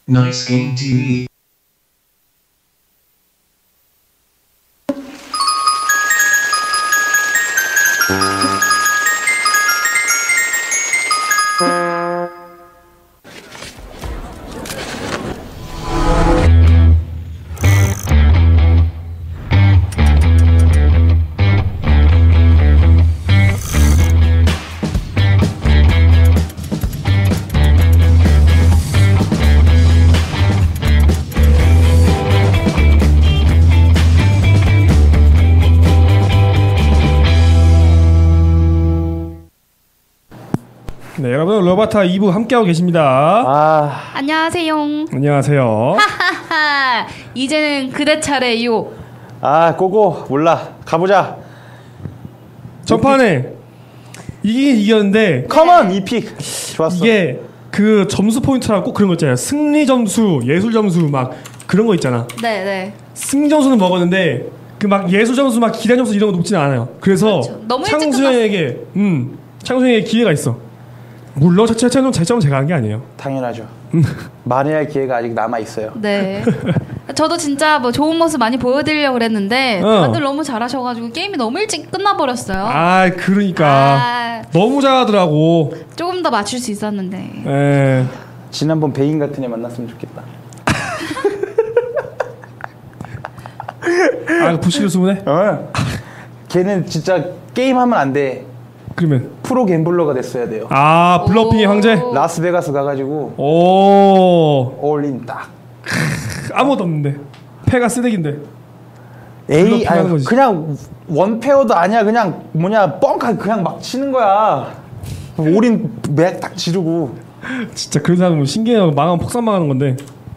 Nice Game TV. 네, 여러분 로바타 2부 함께하고 계십니다. 안녕하세요. 안녕하세요. 하하하. 이제는 그대 차례요. 고고 몰라 가보자. 전판에 이기긴 이겼는데 컴온 이픽 좋았어. 이게 그 점수 포인트랑 꼭 그런 거 있잖아요. 승리 점수, 예술 점수 막 그런 거 있잖아. 네네. 승리 점수는 먹었는데 그 막 예술 점수 막 기량 점수 이런 거 높지는 않아요. 그래서 그렇죠. 너무 일찍 창수형에게 창수형에게 기회가 있어. 물론 제 점은 제가 한 게 아니에요. 당연하죠. 만회할 기회가 아직 남아 있어요. 네. 저도 진짜 뭐 좋은 모습 많이 보여드리려고 그랬는데 다들 너무 잘하셔가지고 게임이 너무 일찍 끝나버렸어요. 그러니까 너무 잘하더라고. 조금 더 맞출 수 있었는데. 에. 지난번 베인 같은 애 만났으면 좋겠다. 부시를 수문해? 걔는 진짜 게임하면 안 돼. 그러면 프로 갬블러가 됐어야 돼요. 블러핑의 황제? 라스베가스 가가지고 올인 딱. 아무것도 없는데 패가 쓰레기인데. 그냥 원페어도 아니야. 그냥 뻥카 그냥 막 치는 거야. 올인 맥 딱 지르고. 진짜 그런 사람은 신기해요. 망하면 폭삭 망하는 건데.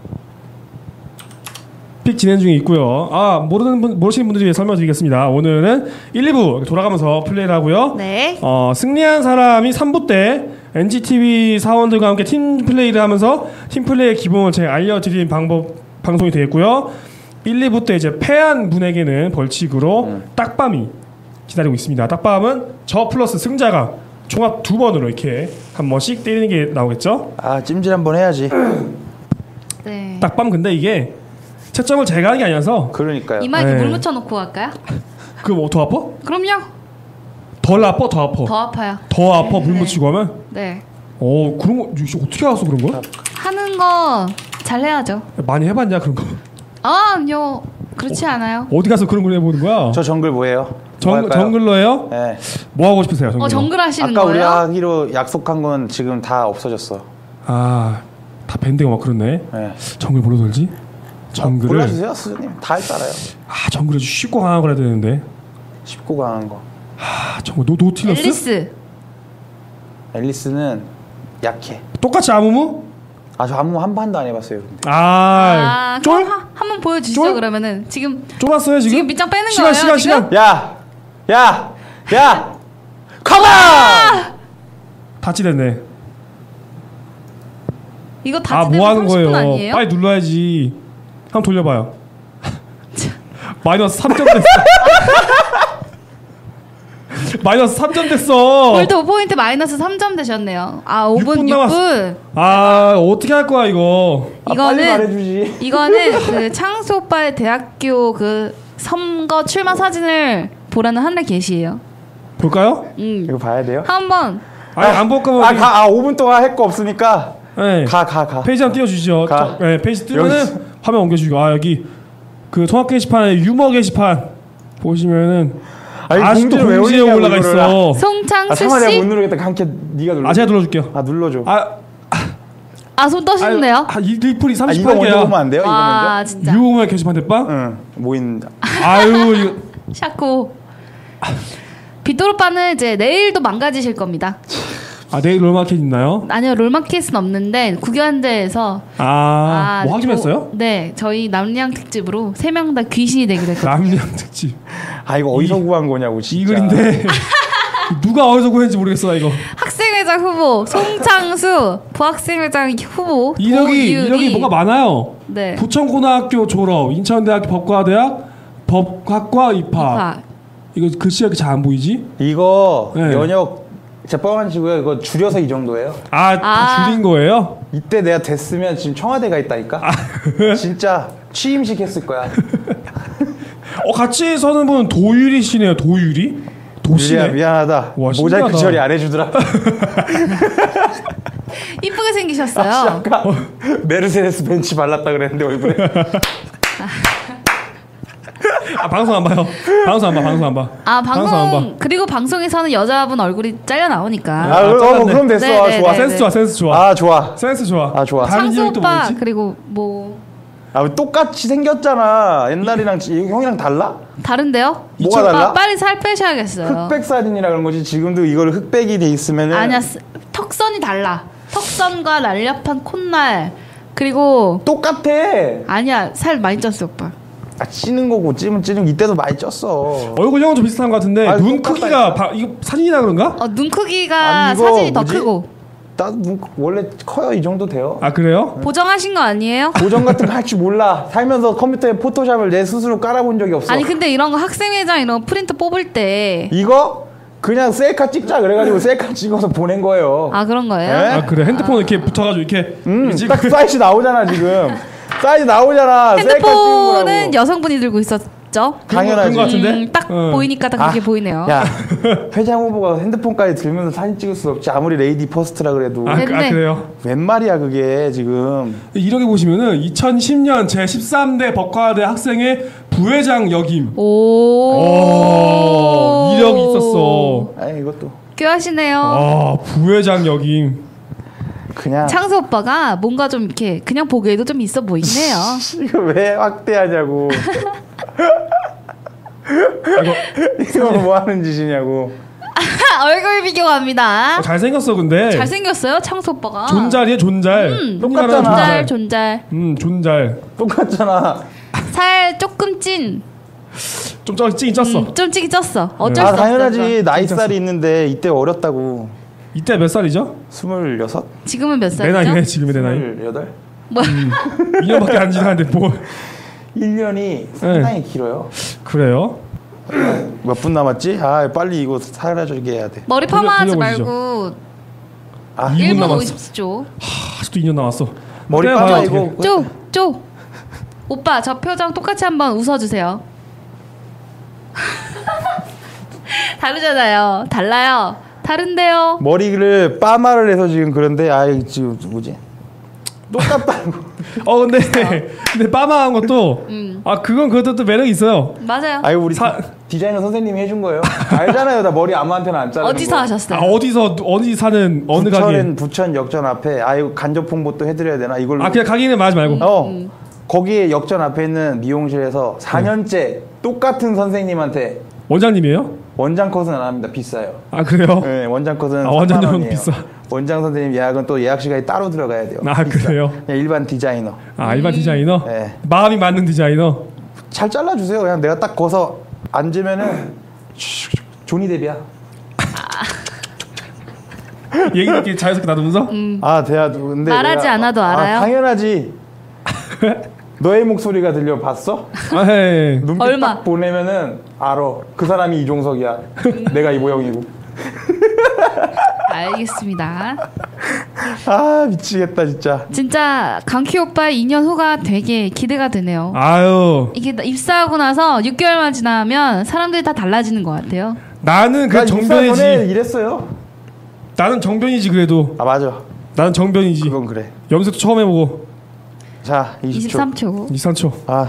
픽 진행 중에 있고요. 모르시는 분들을 위해 설명드리겠습니다. 오늘은 1, 2부 돌아가면서 플레이를 하고요. 네. 승리한 사람이 3부 때 NGTV 사원들과 함께 팀 플레이를 하면서 팀 플레이의 기본을 제가 알려드린 방송이 되겠고요. 1, 2부 때 이제 패한 분에게는 벌칙으로 딱밤이 기다리고 있습니다. 딱밤은 저 플러스 승자가 종합 2번으로 이렇게 한 번씩 때리는 게 나오겠죠? 찜질 한번 해야지. 네. 딱밤 근데 이게 채점을 제가 하는 게 아니라서. 그러니까요. 이마에 물 묻혀놓고 갈까요? 그거 뭐 더 아파? 그럼요. 덜 아파? 더 아파? 더 아파요. 더 아파? 물 묻히고 하면? 네. 그런 거 어떻게 알았어 그런 거? 하는 거 잘해야죠. 많이 해봤냐 그런 거? 아니요. 그렇지 않아요. 어디 가서 그런 걸 해보는 거야? 저 정글 뭐예요? 정글러예요? 네. 뭐 하고 싶으세요? 정글 하시는 아까 거예요? 우리가 하기로 약속한 건 지금 다 없어졌어. 다 밴드가 막 그렇네. 네. 정글 뭐로 돌지? 정글을 골라주세요 스님. 다 할 줄 알아요. 정글을 쉽고 강한 걸 해야 되는데. 쉽고 강한 거. 정글 노틸러스? 앨리스는 약해. 똑같이 아무무? 저 아무 한 번도 안 해봤어요. 근데. 쫄? 한번 보여주시죠. 쫄? 그러면은 지금 쫄았어요 지금? 지금 밑장 빼는 거예요? 시간. 야, 컴온! 다치됐네. 이거 다치되면 뭐 하는 30분 거예요? 아니에요? 빨리 눌러야지. 한번 돌려봐요. 마이너스 3점 됐어. 마이너스 3점 됐어. 골드 5포인트 마이너스 3점 되셨네요. 5분 6분. 어떻게 할 거야 이거? 빨리 말해주지. 이거는 그 창수 오빠의 대학교 그 선거 출마 사진을 보라는 하늘 게시예요. 볼까요? 이거 봐야 돼요? 한번. 안 볼 거면 5분 동안 할 거 없으니까. 네. 가. 페이지 한번 띄워주시죠. 네, 페이지 띄우면은 화면 옮겨주시고 여기 그 통합 게시판에 유머 게시판 보시면은 아직도 공지에 올라가 있어. 송창수 씨. 내가 못 누르겠다. 함께 네가 눌러. 제가 눌러줄게요. 눌러줘. 손 떠시는데요? 리플이 38개야. 이거 먼저 보면 안 돼요? 이거 먼저? 진짜. 유머 게시판 대빵? 응. 모인다. 이거. 샤코. 빗도로빠는 이제 내일도 망가지실 겁니다. 내일 롤마켓 있나요? 아니요, 롤마켓은 없는데 구견대에서 뭐 확인했어요? 네, 저희 남량 특집으로 3명 다 귀신이 되기로 했거든요. 남량 특집. 이거 어디서 구한 거냐고 진짜. 이 글인데 누가 어디서 구했는지 모르겠어 이거. 학생회장 후보 송창수, 부학생회장 후보 이력이 뭐가 많아요. 네. 부천고등학교 졸업, 인천대학교 법과대학 법학과 입학. 이거 글씨가 이렇게 잘 안 보이지? 이거 네. 연역 진짜 뻥한 치고요. 이거 줄여서 이 정도예요. 다 줄인 거예요? 이때 내가 됐으면 지금 청와대가 있다니까. 진짜 취임식 했을 거야. 같이 서는 분은 도유리 씨네요. 도유리? 도시네. 미안하다. 와, 모자이크 신기하다. 처리 안 해주더라. 이쁘게 생기셨어요. 아까 메르세데스 벤치 발랐다 그랬는데 얼굴에. 방송 안 봐요. 방송 안 봐. 방송 안 봐. 그리고 방송에서는 여자분 얼굴이 잘려 나오니까. 그럼 됐어. 네, 좋아. 네, 센스 네. 좋아. 센스 좋아. 좋아. 센스 좋아. 좋아. 다른 창수 이름이 또 오빠 뭐였지? 그리고 뭐 똑같이 생겼잖아. 옛날이랑 형이랑 달라? 다른데요? 뭐가 달라? 빨리 살 빼셔야겠어요. 흑백 사진이라 그런 거지. 지금도 이걸 흑백이 돼 있으면은 아니야, 턱선이 달라. 턱선과 날렵한 콧날 그리고 똑같아. 아니야, 살 많이 쪘어 오빠. 찌는 거고 찌면 이때도 많이 쪘어. 얼굴형은 좀 비슷한 것 같은데 눈 크기가 이거 사진이라 그런가? 눈 크기가 아니, 이거 사진이 더 뭐지? 크고. 나도 원래 커요. 이 정도 돼요. 그래요? 보정하신 거 아니에요? 보정 같은 거 할 줄 몰라. 살면서 컴퓨터에 포토샵을 내 스스로 깔아본 적이 없어. 아니 근데 이런 거 학생회장 이런 거 프린트 뽑을 때 이거 그냥 셀카 찍자 그래가지고 셀카 찍어서 보낸 거예요. 그런 거예요? 네? 그래. 핸드폰 이렇게 붙여가지고 이렇게 딱 사이즈 나오잖아 지금. 사이즈 나오잖아. 셀카 찍은 핸드폰은 거라고. 여성분이 들고 있었죠? 당연하지. 그런 거 같은데? 딱 보이니까 딱 그렇게 보이네요. 야 회장 후보가 핸드폰까지 들면서 사진 찍을 수 없지. 아무리 레이디 퍼스트라 그래도. 됐네. 그래요? 웬 말이야 그게 지금. 이렇게 보시면은 2010년 제13대 법과대 학생의 부회장 역임. 오, 이력이 있었어. 아니 이것도 꽤하시네요. 부회장 역임. 그냥 창수 오빠가 뭔가 좀 이렇게 그냥 보기에도 좀 있어 보이네요. 이거 왜 확대하냐고. 이거 뭐 하는 짓이냐고. 얼굴 비교합니다. 잘생겼어 근데. 잘생겼어요, 창수 오빠가. 존잘이에요 존잘. 똑같잖아. 존잘. 존잘. 똑같잖아. 살 조금 찐. 좀 찌긴 쪘어. 좀 찌기 쪘어. 어쩔 수 없어. 당연하지. 나이살이 있는데 이때 어렸다고. 이때 몇 살이죠? 26? 지금은 몇 내 살이죠? 나이네 지금의 내 나이. 28? 뭐 2년밖에 안 지났는데 뭐. 1년이 상당히 길어요. 그래요? 몇 분 남았지? 빨리 이거 사라지게 해야 돼. 머리 파마하지 돌려보시죠. 말고 2분 1분 남았어. 50초. 아직도 2년 남았어. 머리 그래, 파마 봐요, 이거 쪼. 오빠 저 표정 똑같이 한번 웃어주세요. 다르잖아요. 달라요. 다른데요. 머리를 파마를 해서 지금 그런데 지금 뭐지? 똑같다고. 근데 빠마한 것도 그건 그것도 또 매력이 있어요. 맞아요. 우리 디자이너 선생님이 해준 거예요. 알잖아요. 나 머리 아무한테나 안 자르는 어디서 거. 하셨어요? 어디 사는 어느 가게? 부천 역전 앞에 간접 홍보도 해드려야 되나 이걸로. 그냥 가게는 말하지 말고. 거기에 역전 앞에 있는 미용실에서 4년째 똑같은 선생님한테. 원장님이에요? 원장 컷은 안 합니다. 비싸요. 그래요? 네, 원장 컷은 원장님은 비싸. 원장 선생님 예약은 또 예약 시간이 따로 들어가야 돼요. 비싸. 그래요? 그냥 일반 디자이너. 일반 디자이너? 네. 마음이 맞는 디자이너? 잘 잘라주세요. 그냥 내가 딱 거서 앉으면은 조니 데비야. 얘기 이렇게 자연스럽게 나누면서? 대야 근데 말하지 않아도 알아요? 당연하지. 너의 목소리가 들려봤어? 눈빛 얼마? 딱 보내면은 알아. 그 사람이 이종석이야. 내가 이보영이고. 알겠습니다. 미치겠다 진짜. 진짜 강키 오빠의 2년 후가 되게 기대가 되네요. 이게 입사하고 나서 6개월만 지나면 사람들이 다 달라지는 것 같아요. 나는 그 정변이지. 이랬어요. 나는 정변이지 그래도. 맞아. 나는 정변이지. 그건 그래. 염색도 처음 해보고. 자 23초. 23초.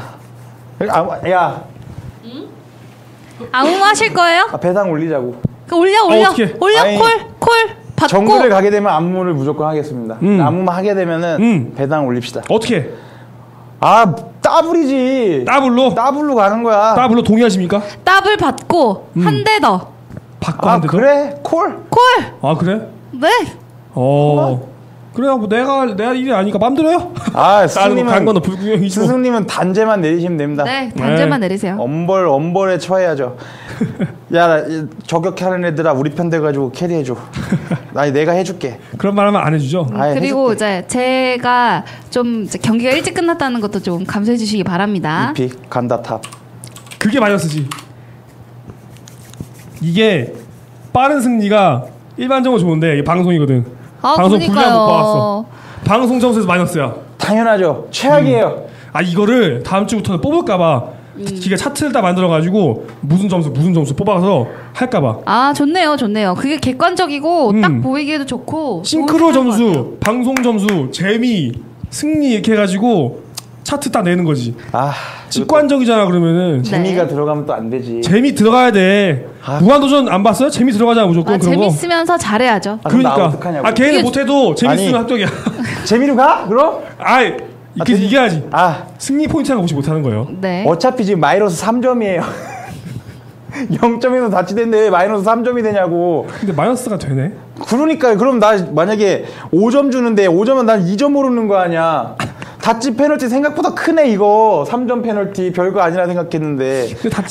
야. 아무 하실 거예요? 배당 올리자고. 올려. 어떡해. 콜 받고. 정부를 가게 되면 안무를 무조건 하겠습니다. 안무만 하게 되면은 배당 올립시다. 어떻게? 따블이지. 따블로 가는 거야. 따블로 동의하십니까? 더블 받고 한 대 더. 받고 한 대 더? 그래? 콜. 그래? 네. 그래요. 뭐 내가 일이 아니까 맘대로 해요. 스승님은 간 거는 불구경이죠. 스승님은 단죄만 내리시면 됩니다. 네, 단죄만 내리세요. 엄벌에 처해야죠. 야, 저격하는 애들아 우리 편 돼가지고 캐리해줘. 내가 해줄게. 그런 말하면 안 해주죠. 그리고 해줄게. 이제 제가 좀 이제 경기가 일찍 끝났다는 것도 좀 감사해 주시기 바랍니다. 이픽 간다 탑. 그게 마이너스지. 이게 빠른 승리가 일반적으로 좋은데 방송이거든. 아, 방송 분량 못 봐왔어. 방송 점수에서 마이너스야. 당연하죠. 최악이에요. 아 이거를 다음 주부터는 뽑을까봐 기가 차트를 다 만들어가지고 무슨 점수 뽑아서 할까봐. 아 좋네요. 그게 객관적이고 딱 보이기에도 좋고. 싱크로 점수, 방송 점수, 재미, 승리 이렇게 해가지고 차트 딱 내는 거지. 아 직관적이잖아 그러면은. 재미가 들어가면 또 안 되지. 재미 들어가야 돼. 무한도전 안 봤어요? 재미 들어가잖아 무조건. 그런 재밌으면서 거. 잘해야죠. 그러니까. 걔는 못해도 재밌으면 합격이야. 재미로 가? 그럼? 이겨야지. 승리 포인트는 혹시 못하는 거예요. 네. 어차피 지금 마이너스 3점이에요. 0점에서 다치는데 왜 마이너스 3점이 되냐고. 근데 마이너스가 되네. 그러니까 그럼 나 만약에 5점 주는데 5점은 난 2점 오르는 거 아니야. 다치 페널티 생각보다 크네 이거. 3점 페널티 별거 아니라 생각했는데.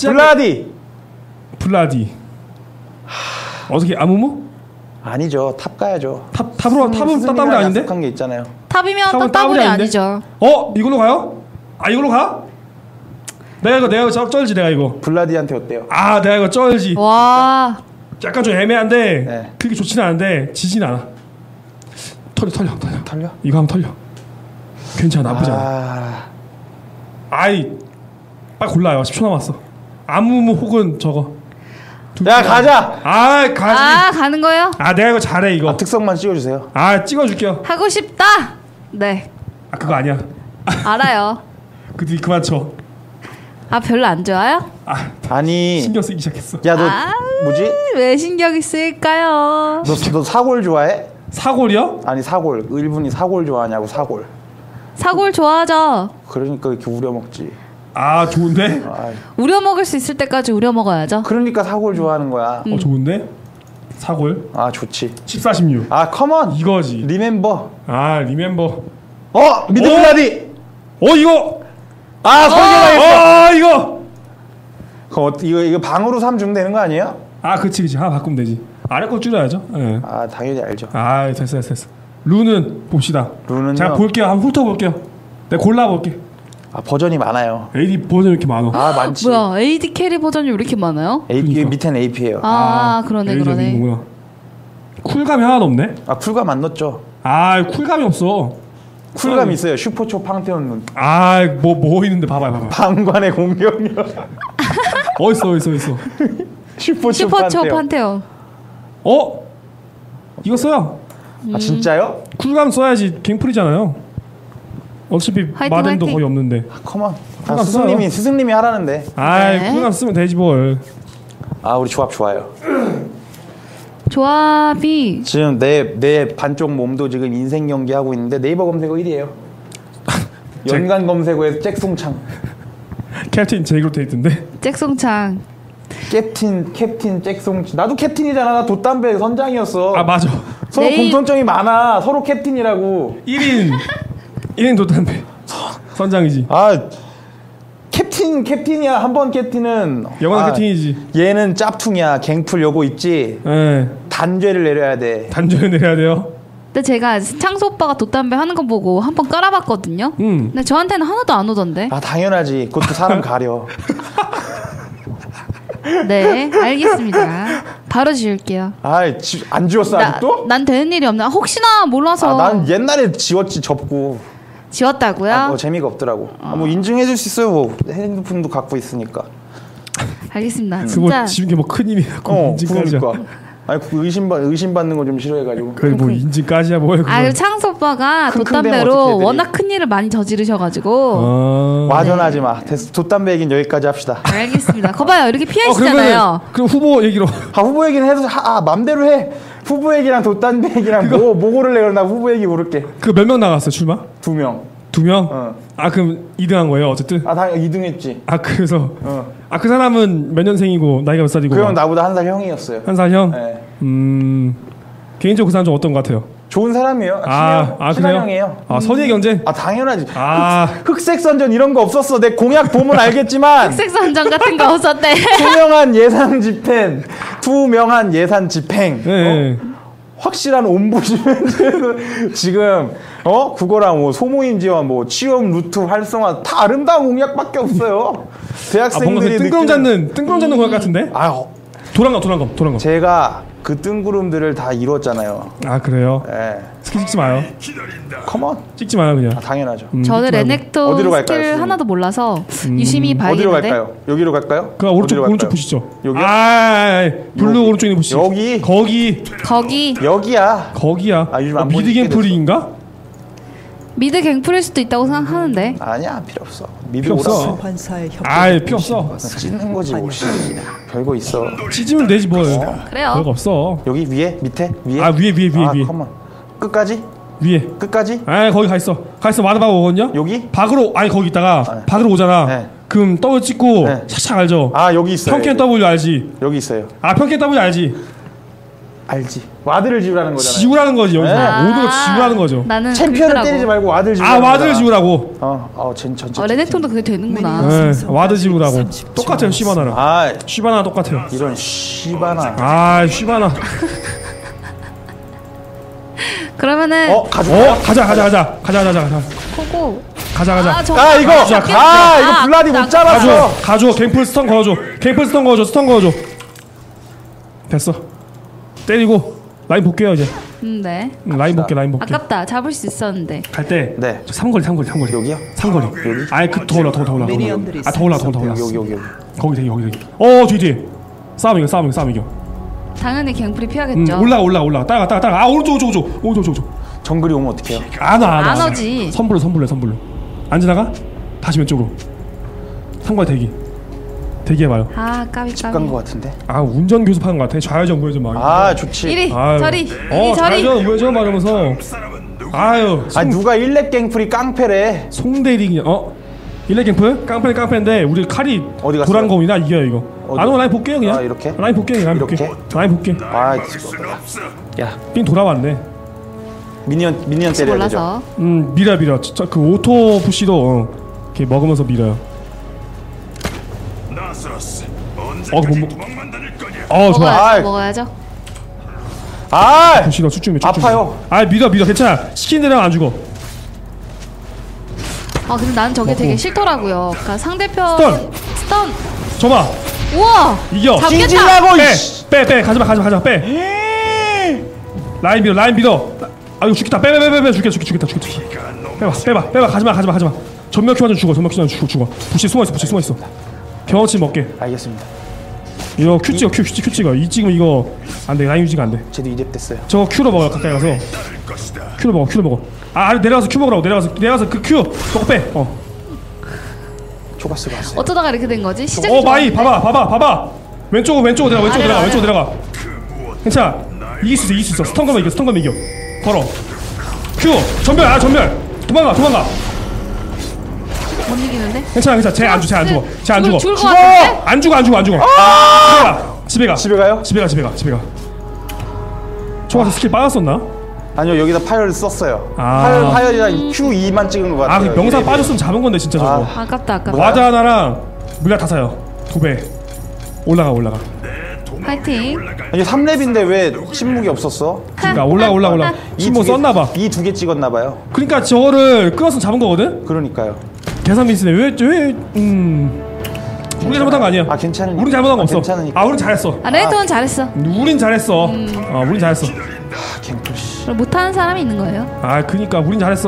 블라디. 어떻게 아무무? 아니죠. 탑 가야죠. 탑은 따블이 아닌데? 약속한 게 있잖아요. 탑이면 따블이 아니죠. 이걸로 가요? 이걸로 가? 내가 이거 쩔지 내가 이거. 블라디한테 어때요? 내가 이거 쩔지. 와. 약간 좀 애매한데 네. 그렇게 좋지는 않은데 지진 않아. 털려. 이거 한번 털려. 괜찮아 나쁘지 않아. 빨리 골라요. 10초 남았어. 아무무 혹은 저거. 야 가자. 가지. 가는 거예요? 내가 이거 잘해 이거. 특성만 찍어주세요. 찍어줄게요. 하고 싶다. 네. 그거 아니야. 알아요. 그만 쳐. 별로 안 좋아요? 아니 신경 쓰기 시작했어. 야 너 뭐지? 왜 신경이 쓰일까요? 너 사골 좋아해? 사골이요? 아니 사골. 일본이 사골 좋아하냐고. 사골 좋아하죠. 그러니까 이렇게 우려 먹지. 좋은데? 우려 먹을 수 있을 때까지 우려 먹어야죠. 그러니까 사골 좋아하는 거야. 좋은데? 사골? 좋지. 14, 16. 컴온. 이거지. 리멤버. 리멤버. 미드블라디. 이거. 설계가 있어. 이거 방으로 3 주면 되는 거 아니에요? 그치. 하나 바꾸면 되지. 아래 거 줄여야죠. 네. 당연히 알죠. 됐어. 룬은 봅시다. 룬은요? 제가 볼게요. 한번 훑어볼게요. 내가 골라볼게. 버전이 많아요. AD 버전이 이렇게 많아. 많지. 뭐야, AD 캐리 버전이 왜 이렇게 많아요? 그러니까. 밑에는 AP예요. 그러네. 쿨감이 하나도 없네. 쿨감 안 넣었죠. 쿨감이 없어. 쿨감 있어요. 슈퍼초 팡테온 룬. 뭐 있는데 봐봐요. 방관의 공격력. 어딨어. 슈퍼초 판테온. 이거 써요. 진짜요? 쿨감 써야지. 갱플이잖아요. 어차피 마덴도 거의 없는데. 컴온. 스승님이 하라는데. 쿨감 쓰면 되지 뭘. 우리 조합 좋아요. 조합이 지금 내 반쪽 몸도 지금 인생 경기 하고 있는데 네이버 검색어 1위에요. 연간 검색어에서 잭송창. 캡틴 제이그로 돼 있던데. 잭송창. 캡틴 잭송. 나도 캡틴이잖아. 나 돛담배 선장이었어. 맞아. 서로 공통점이 많아. 서로 캡틴이라고. 1인 돛담배 선장이지. 캡틴이야. 한 번 캡틴은 영원한 캡틴이지. 얘는 짭퉁이야. 갱플 요거 있지. 단죄를 내려야 돼. 단죄를 내려야 돼요. 근데 제가 창수 오빠가 돛담배 하는 거 보고 한번 깔아봤거든요. 근데 저한테는 하나도 안 오던데. 당연하지. 그것도 사람 가려. 네, 알겠습니다. 바로 지울게요. 안 지웠어 아직도? 난 되는 일이 없나? 혹시나 몰라서. 난 옛날에 지웠지. 접고. 지웠다고요? 재미가 없더라고. 뭐 인증해줄 수 있어요. 핸드폰도 갖고 있으니까. 알겠습니다. 진짜. 지금 게 뭐 큰 힘이 인증까지야. 의심받는 거 좀 싫어해가지고. 그래 뭐 인증까지야 뭐야. 창수 오빠가 돛담배로 워낙 큰 일을 많이 저지르셔가지고. 와전하지 마. 돛담배 얘기는 여기까지 합시다. 알겠습니다. 거봐요. 이렇게 피하시잖아요. 그럼 후보 얘기로. 후보 얘기는 해도 맘대로 해. 후보 얘기랑 돛담배 얘기랑 뭐 고를래? 그럼 나 후보 얘기 고를게. 몇 명 나갔어 출마? 2명. 2명? 그럼 2등한 거예요 어쨌든? 당연히 2등했지. 그래서? 그 사람은 몇 년생이고 나이가 몇 살이고? 그 형 나보다 1살 형이었어요. 1살 형? 네. 개인적으로 그 사람 좀 어떤 것 같아요? 좋은 사람이에요. 친형이에요. 선의의 경쟁? 당연하지. 흑색 선전 이런 거 없었어. 내 공약 보면 알겠지만. 흑색 선전 같은 거 없었대. 투명한 예산 집행. 네. 확실한 옴부즈먼트. 지금 그거랑 뭐 소모임 지원, 뭐 취업 루트 활성화 다 아름다운 공약밖에 없어요. 대학생들이 뭔가 뜬구름 잡는 공약 같은데? 도란검. 제가 그 뜬구름들을 다 이뤘잖아요. 아 그래요? 예. 스킬 찍지 마요. 컴온. 찍지 마요 그냥. 아, 당연하죠. 저는 레넥톤 어디로 스킬 갈까요? 하나도 몰라서 유심히 봐야겠는데. 어디로 갈까요? 여기로 갈까요? 그 오른쪽 어디로 오른쪽 갈까요? 보시죠. 여기요? 블루 여기. 오른쪽 있는 보시죠. 여기. 거기. 여기야. 거기야. 아, 요즘 안 미드 보이게 갱플인가? 미드 갱플일 수도 있다고 생각하는데. 아니야 필요 없어. 미드 필요 없어. 오라고. 환사의 필요 없어. 찢는 거지 뭐. 별거 있어. 찢으면 되지 뭘. 그래요. 별거 없어. 여기 위에 밑에 위에. 위에. 컴온. 끝까지? 위에. 끝까지? 거기 가 있어. 와드 박아 오거든요. 여기? 박으로 거기 있다가 네. 박으로 오잖아. 네. 그럼 W 찍고 네. 샥샥 알죠. 여기 있어요. 평캔 W 알지. 여기 있어요. 평캔 W 알지. 알지. 와드를 지우라는 거잖아요. 지우라는 거지 여기서. 네. 모든 거 지우라는 거죠. 나는 챔피언을 그거라고. 때리지 말고 와드를 지우라는 와드를 거잖아. 지우라고. 전체. 레넥톤도 그게 되는구나. 네, 와드 지우라고. 똑같아요 시바나랑. 시바나 똑같아요. 이런 씨바나. 시바나. 그러면은 가져가. 가자. 코고. 가자. 이거 블라디 못 잡았어. 가져. 갱플 스턴 걸어줘. 스턴 걸어줘. 됐어. 때리고 라인 볼게요 이제. 네. 라인 볼게. 아깝다. 잡을 수 있었는데. 갈 때. 네. 삼거리. 여기요? 삼거리. 여기. 더 올라. 더 올라. 여기. 거기 되게. 뒤에. 싸움 이겨. 당연히 갱플이 피하겠죠. 올라. 따라가. 오른쪽. 정글이 오면 어떡해요? 안 오지. 선불로. 안 지나가? 다시 왼쪽으로. 삼거리 대기해봐요. 까비. 간 거 같은데? 운전 교습하는 것 같아. 좌회전 우회전 막. 좋지. 이리 저리. 좌회전 우회전 말하면서. 누가 일렉 갱플이 깡패래. 송대리 그냥. 일렉 갱플? 깡패인데 우리 칼이 어디 갔어요? 도란검이나 이겨요 이거. 라인 볼게요 그냥. 이렇게? 라인 볼게. 이렇게? 라인 볼게. 야, 삥 돌아왔네. 미니언 때려야 몰라서. 되죠. 밀어. 진짜 그 오토 푸시도 이렇게 먹으면서 밀어요. 좋아. 먹어야죠. 푸시가 쭉쭉 아파요. 밀어. 괜찮아. 시킨 대로 안 죽어. 근데 나는 저게 되게 싫더라고요. 그러니까 상대편 스턴. 줘봐. 우와. 이겨. 잡겠다. 빼. 가지마. 빼. 라인 밀어. 이거 죽겠다. 빼. 죽겠다. 빼봐. 가지마. 전멸 큐만 좀 죽어. 부시 숨어있어. 경험치 먹게. 알겠습니다. 이거 큐 찍어. 이 찍으면 이거 안 돼. 라인 유지가 안 돼. 쟤도 2렙 됐어요. 저거 큐로 먹어. 가까이 가서. 큐로 먹어. 내려가서 큐 먹으라고. 내려가서 그 큐 먹고 빼. 초가스가 왔어요. 어쩌다가 이렇게 된 거지? 시작이 마이 봐봐. 왼쪽으로 들어가. 괜찮아. 이길 수 있어. 스턴 거면 이겨. 걸어. 큐. 전멸. 도망가. 못 이기는데? 괜찮아. 쟤 안 죽어. 죽을 것 같은데? 안 죽어. 집에 가. 집에 가요? 집에 가. 초가스 스킬 빠졌었나? 아니요, 여기다 파열을 썼어요. 파열이랑 Q2만 찍은 것 같아요. 명사 빠졌으면 잡은 건데 진짜 저거. 아깝다. 와드 하나랑 물약 다 사요. 2배. 올라가. 파이팅. 이게 3렙인데 왜 침묵이 없었어? 그러니까 올라가. 신문 썼나봐. 이 2개 찍었나봐요. 그러니까 저거를 끊었으면 잡은 거거든? 그러니까요. 계산 미스네. 우리 잘못한 거 아니야. 괜찮으니까. 우리 잘못한 거 없어. 괜찮으니까. 우린 잘했어. 레넥톤은 잘했어. 우린 잘했어. 우린 잘했어. 갱플씨. 못하는 사람이 있는 거예요. 그니까 우린 잘했어.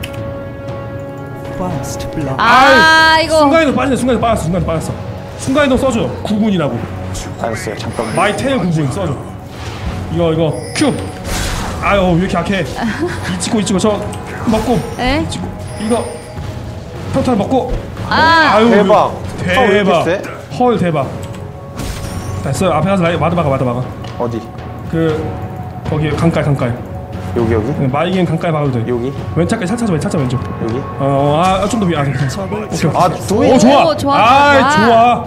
이거. 순간이동 빠졌어. 순간이동 써줘. 9분이라고. 알았어요. 잠깐만. 마이 테일 9분 써줘. 이거 큐. 왜 이렇게 약해. 이치고 저 먹고. 에? 이거 평타를 먹고. 대박. 헐 대박. 됐어요. 앞에 가서 와드 막아. 어디? 거기 강가에. 여기? 마이겐 강가에 박아도 돼. 여기? 왼쪽에 살짝 왼쪽. 여기? 좀 더 위에. 오케이. 좋아. 좋아.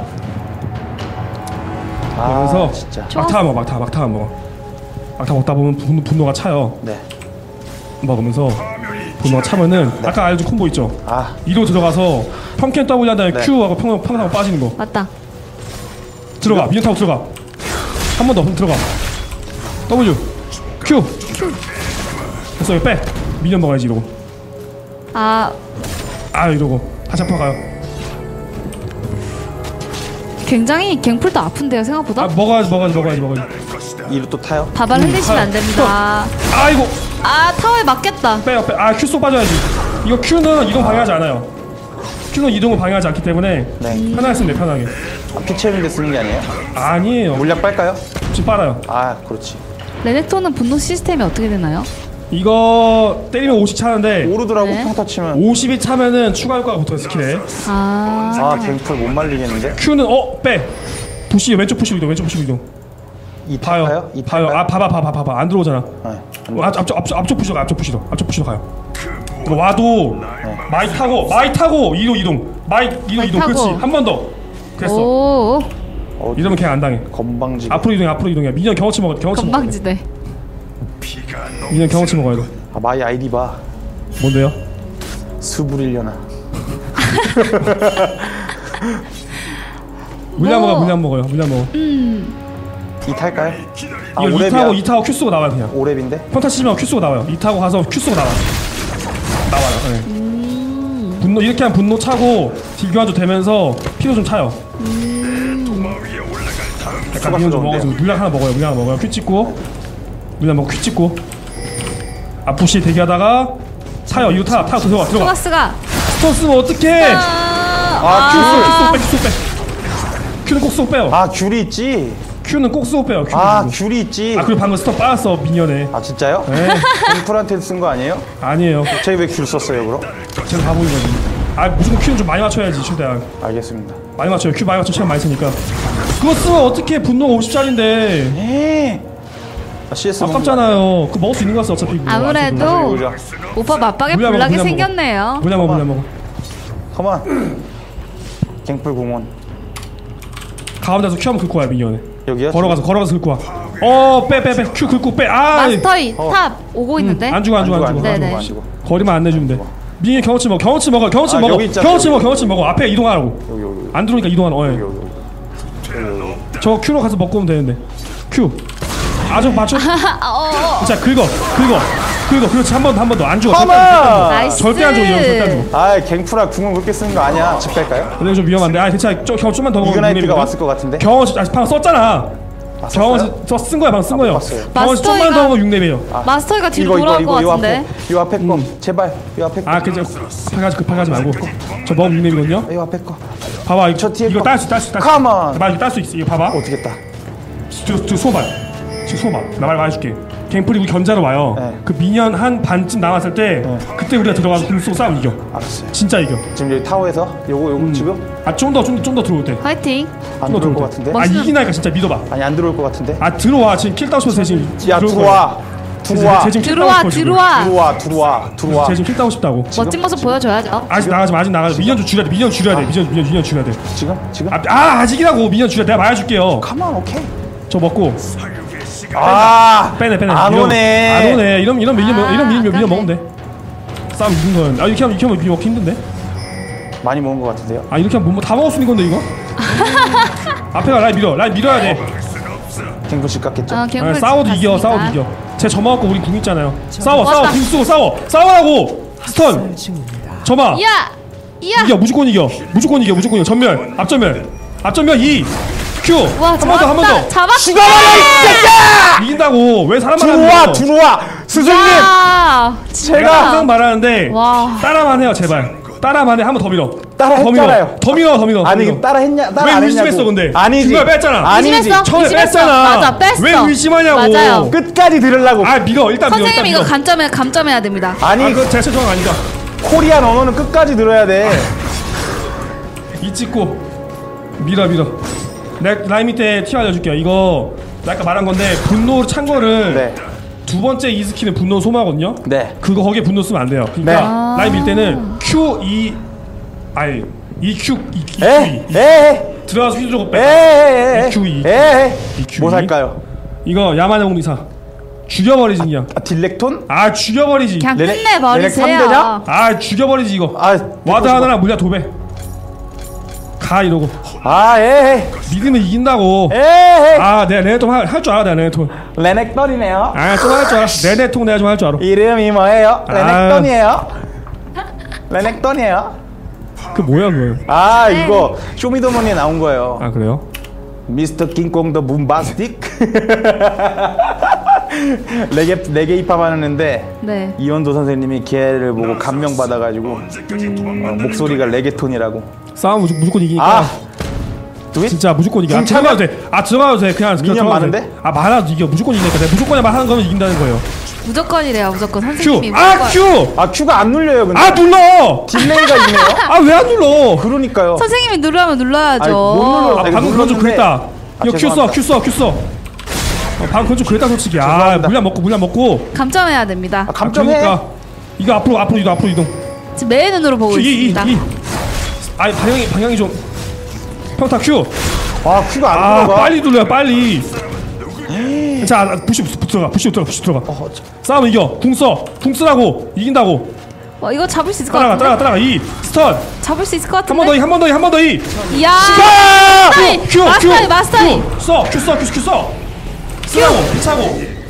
그래서 진짜. 막타 먹어. 막타 먹다 보면 분노가 차요. 네. 먹으면서 분노가 차면은 아까 알려준 콤보 있죠? 이로 들어가서 펌캔 W 한 다음에 Q하고 평타하고 빠지는 거. 맞다. 들어가. 미니언 타고 들어가. 한 번 더 들어가. W Q. 됐어. 이거 빼. 미니언 먹어야지 이러고. 이러고 다시 한번 가요. 굉장히 갱플도 아픈데요 생각보다? 먹어야지. 이로 또 타요? 바발 흘리시면 안 됩니다. 아이고. 아 타워에 맞겠다. 빼요 빼. 아 Q 속 빠져야지. 이거 Q는 이동 방해하지 않아요. Q는 이동을 방해하지 않기 때문에 편하게 쓰면 돼 편하게. 피 채우는데 쓰는 게 아니에요? 아니에요. 물약 빨까요? 지금 빨아요. 아 그렇지. 레넥톤은 분노 시스템이 어떻게 되나요? 이거 때리면 50 차는데 오르더라고 네. 평타 치면. 50이 차면은 추가 효과가 붙어요 스킬에. 아 갱플 못 말리겠는데? Q는 빼. 푸시 왼쪽 푸시 이동 왼쪽 푸시 이동. 이 봐요. 탈까요? 이 봐요. 탈까요? 봐봐 안 들어오잖아. 네. 앞쪽 푸시로 앞쪽 푸시로 가요. 이거 와도 마이 타고 이동 마이 이동 타고. 그렇지 한 번 더. 그랬어. 오 이러면 걔 안 당해. 건방지게. 앞으로 이동이야. 미니언 경험치 먹어. 건방지대. 미니언 경험치 먹어야 돼. 아 마이 아이디 봐. 뭔데요? 수부리려나. 물량 먹어요. 이 탈까요? 아 이거 오랩이야. 2 타고 Q 쓰고 나와요 그냥. 오랩인데? 평타 치면 Q 쓰고 나와요. 2 타고 가서 Q 쓰고 나와요. 네. 분노 이렇게 하면 분노 차고 딜 교환도 되면서 피도 좀 차요. 약간 미니언 좀 먹어서 물량 하나 먹어요. Q 찍고 물량 먹고 Q 찍고 앞부시 대기하다가 차요. 이거 타 들어가. 토마스가 스톤 쓰면 어떡해? Q 쏘 빼. Q는 꼭 쏘고 빼요. 아 귤이 있지. Q는 꼭 쏘고 빼요. 아 귤이 있지. 아 그리고 방금 스톱 빠졌어 미니언에. 아 진짜요? 네. 갱플한테 쓴 거 아니에요? 아니에요. 저희 왜 귤 썼어요 그럼? 제가 바보이거든요. 아 무조건 Q는 좀 많이 맞춰야지 최대한. 알겠습니다. 많이 맞춰요. Q 많이 맞춰 시간 많이 쓰니까. 그거 쓰면 어떻게 분노 50짜리인데. 아, CS 아깝잖아요. 그거 먹을 수 있는 거였어 어차피. 그거. 아무래도 보자. 오빠 맞박에 물량 불나게 먹어. 생겼네요. 물량 먹어. 컴온. 갱플 공원. 가운데서 Q 한번 긁고 와요 미니언에. 여기요? 걸어가서 긁고 와. 빼. Q 긁고 빼. 아. 마스터이 탑 오고 있는데. 안 죽어. 네네. 거리만 안 내주면 돼. 미니언 경험치 먹어. 경험치 먹어. 여기 있잖아, 경험치 먹어. 앞에 이동하라고. 여기. 안 들어오니까 이동하는. 여기. 저 Q로 가서 먹고 오면 되는데. Q. 아주 맞춰. 자 긁어. 그렇지 한 번 더 안 죽어. 나이스. 절대 안 죽어. 아 갱플아 궁을 그렇게 쓰는 거 아니야. 집 갈까요? 근데 좀 위험한데. 아 괜찮아. 경험 좀만 더 먹으면 이그나이트가 왔을 것 같은데. 경험치 방금 썼잖아. 경험치 쓴 거야. 방금 쓴 거예요. 경험치 좀만 더 먹으면 6렙이에요. 마스터이가 뒤로 돌아올 것 같은데. 요 앞에 거 제발 요 앞에 거. 아 괜찮아. 급하게 말고. 저 먹으면 6렙이거든요. 요 앞에 거. 봐봐 저 뒤에 이거 거. 딸 수 있어. 컴온. 말 딸 수 있어. 이거 봐봐. 어떻게 따? 지금 소봐. 나 말해줄게. 갱플이 우리 견자로 와요. 네. 그 미니언 한 반쯤 남았을 때 그때 우리가 들어가서 공 쏘고 싸우면 이겨. 알았어요. 진짜 이겨. 지금 여기 타워에서 요거 지금 좀 더 들어올 때. 화이팅. 안 들어올 것 같은데? 아 이기나니까 진짜 믿어봐. 아니 안 들어올 것 같은데? 아 들어와. 지금 킬 따고 싶어서 지금. 야 들어와. 쟤 지금 킬 따고 싶어, 지금. 들어와. 쟤 지금 킬 따고 싶다고. 멋진 모습 보여줘야죠. 아직 나가지 미니언 좀 줄여야 돼. 미니언 줄여야 돼. 지금? 아직이라고. 미니언 줄여. 내가 말해줄게요. 컴온 오케이. 저 먹고. 빼네. 안 오네. 이런 미니언 먹으면 돼. 싸움 이긴 거는. 이렇게 하면 미니언 먹기 힘든데. 많이 먹은 것 같은데요? 이렇게 하면 다 먹을 수 있는 건데 이거. 앞에가 라인 밀어야 돼. 갱플씩 깎겠죠? 싸워도 이겨. 쟤 점화 갖고 우리 궁 있잖아요. 싸워. 궁 쓰고 싸워라고. 스턴. 점화. 야. 이겨. 무조건 이겨. 전멸. 앞전멸 2. Q. 한 번 더. 잡았어. 죽어버려 이 새끼야! 이긴다고. 왜 사람만 들어와. 스승님. 제가 항상 말하는데 와. 따라만 해요 제발. 따라만 해. 한 번 더 밀어. 따라했잖아요. 더 밀어. 아니 따라했냐? 왜 의심했어 근데? 아니지. 중간에 뺐잖아. 아니지. 처음에 뺐잖아. 맞아, 뺐어. 왜 의심하냐고. 맞아요. 끝까지 들으려고. 밀어. 일단 밀어. 선생님 이거 감점해야 됩니다. 아니 그거 제 최종 아니다. 코리안 언어는 끝까지 들어야 돼. 이 찍고 밀어. 내가 라인 밑에 티 알려줄게요. 이거 나 아까 말한 건데 분노 찬 거를 네. 두 번째 이 스킬은 분노 소모하거든요. 네. 그거 거기에 분노 쓰면 안 돼요. 그러니까 라인 밀 때는 Q2 아니 EQ 들어가서 휘 주고 빼. EQ2 뭐 살까요? 이거 야만의 공리사 죽여버리지 그냥. 딜렉톤? 죽여버리지. 그냥 레넥 끝내버리세요. 3대냐? 죽여버리지 이거. 와드 하나랑 물량 2배. 가 이러고. 믿으면 이긴다고. 내가 레넥통 할 줄 알아. 내가 레넥통. 레넥톤이네요. 좀 할 줄 알아. 레넥통 내가 좀 할 줄 알아. 이름이 뭐예요? 레넥톤이에요. 그 뭐야 그거. 이거 쇼미더머니에 나온 거예요. 그래요? 미스터 킹콩 더 문바스틱 레게 힙합하는데 네. 이원도 선생님이 걔를 보고 감명 받아가지고 목소리가 레게톤이라고. 싸움 무조건 이기니까. 진짜 무조건 이겨. 들어가도 돼. 들어가도 돼. 그냥 미니언 많은데? 많아 이겨. 무조건 이기니까. 내가 무조건에만 하는 거면 이긴다는 거예요. 무조건이래요. 무조건 선생님이. Q. Q가 안 눌려요. 근데. 눌러. 딜레이가 있네요. 왜 안 눌러? 그러니까요. 선생님이 누르면 눌러야죠. 아니, 못 눌러. 방금 그건 좀 그랬다. 이거 Q 써. 방금 그건 좀 그랬다 솔직히. 물량 먹고. 감점해야 됩니다. 감점해. 그러니까 이거 앞으로 이동. 지금 매 눈으로 보고 있습니다. 방향이 좀. 평타 Q. Q가 안 들어가. 빨리 눌러요 빨리. 자 부시 들어가. 싸움 이겨. 궁 쓰라고 이긴다고. 이거 잡을 수 있을 것 같은데. 따라가. 이 스턴. 잡을 수 있을 것 같은데. 한 번 더. 이야. 마스터이. Q 써. 쓰라고 피차고.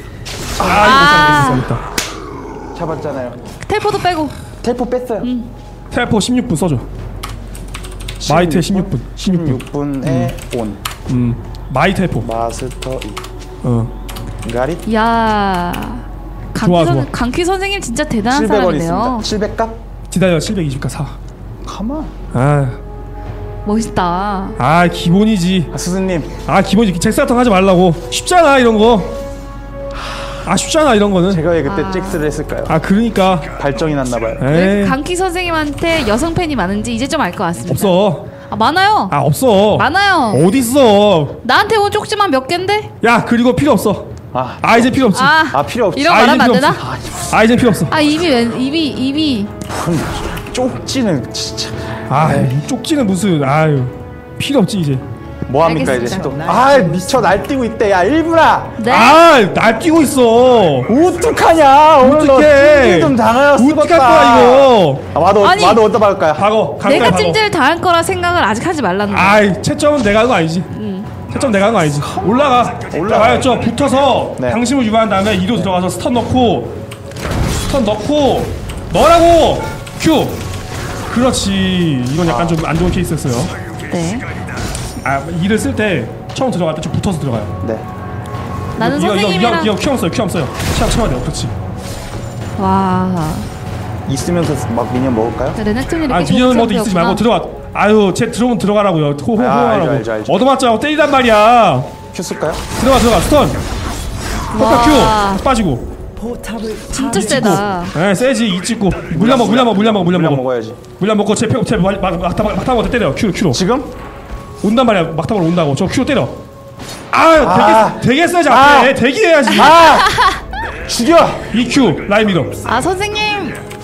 이거 잡았잖아요. 텔포도 빼고. 텔포 뺐어요. 텔포 16분 써줘. 마이테 16분에 온. 마이 텔포. 마스터 가릿. 야. 좋아. 강퀴 선생님 진짜 대단한 700원 사람이네요. 있습니다. 700값? 기다려 720값 사. 가만. 멋있다. 기본이지. 스승님. 기본이지. 잭스같은 하지 말라고. 쉽잖아 이런 거. 쉽잖아 이런 거는. 제가 왜 그때 잭스를 했을까요? 그러니까 발정이 났나봐요. 왜 강퀴 선생님한테 여성 팬이 많은지 이제 좀 알 것 같습니다. 없어. 많아요. 없어. 많아요. 어딨어? 나한테 온 쪽지만 몇 갠데? 그리고 필요 없어. 이제 필요 없지. 필요 없지. 이런 거 말하면 안 되나? 이제 필요 없어. 이미 쪽지는 진짜. 쪽지는 무슨. 필요 없지 이제. 뭐합니까 이제 또. 미쳐 날뛰고 있대. 야 1분아. 네? 날뛰고 있어. 어떡하냐. 오늘 너 찜질 좀 당하여 쓰겄다. 어떡할 거야 이거. 마도 어디다 박을까요? 박어. 내가 찜질 당할 거라 생각을 아직 하지 말라는 거야. 채점은 내가 하는 거 아니지. 채점 내가 하는 거 아니지. 올라가요. 붙어서 방심을 유발한 다음에 2로 들어가서 스턴 넣고 넣으라고. Q. 그렇지. 이건 약간 좀 안 좋은 케이스였어요. 네. 2를 쓸 때 처음 들어갈 때 좀 붙어서 들어가요. 네. 나는 선생님이랑 이거 큐 없어요. 치면 돼요. 그렇지. 와. 있으면서 막 미니언 먹을까요? 레넥톤이 미니언 모드 있지 말고 들어가. 쟤 들어오면 들어가라고요. 호호하라고. 알죠. 얻어맞자고 때리단 말이야. 큐 쓸까요? 들어가 스턴. 큐 빠지고. 진짜 세다. 세지. 이 찍고 물량 먹어야지. 물량 먹고 쟤 막타고 때려. 큐로. 지금? 온단 말이야. 막타고 온다고. 저 큐로 때려. 되게 써야지 앞에. 대기해야지. 죽여. EQ 라인 밀어. 선생님